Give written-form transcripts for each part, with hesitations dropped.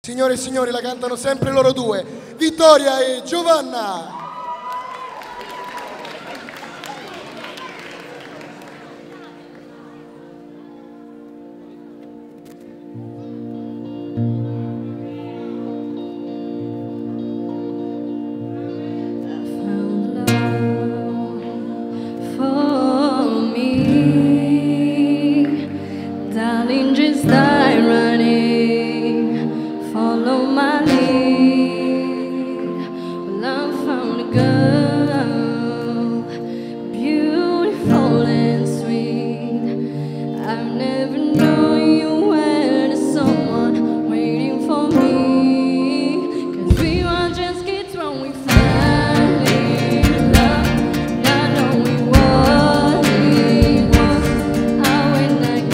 Signore e signori, la cantano sempre loro due, Vittoria e Giovanna. Just die running, follow my lead. Well, I found a girl, beautiful and sweet. I've never known you were the someone waiting for me. 'Cause we were just kids when we fell in love, not knowing what it was. I went like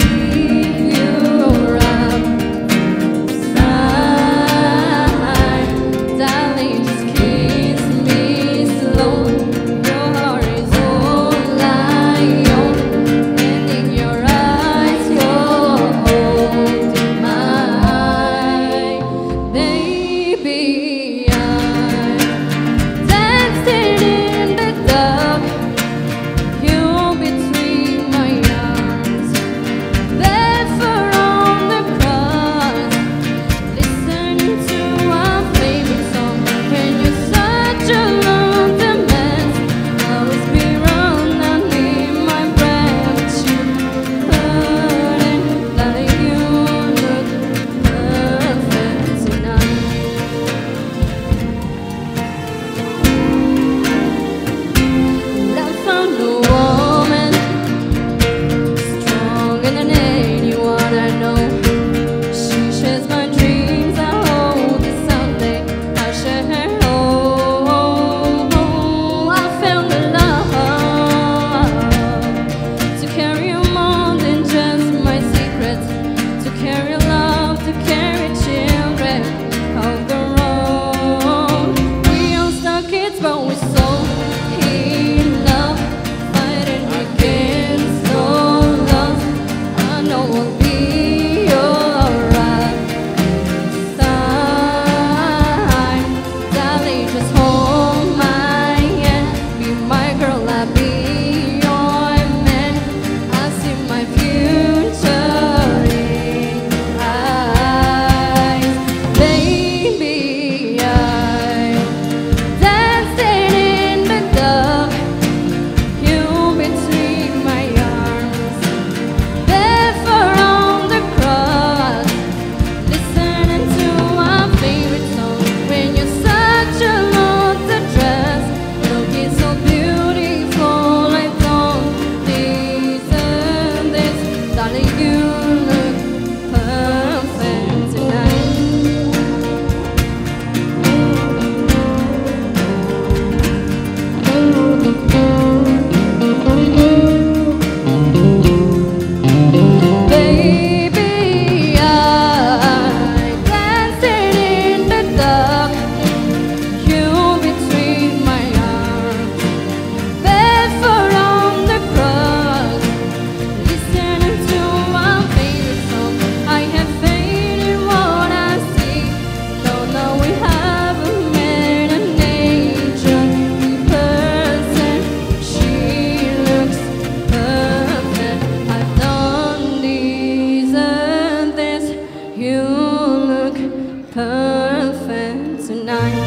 perfect tonight.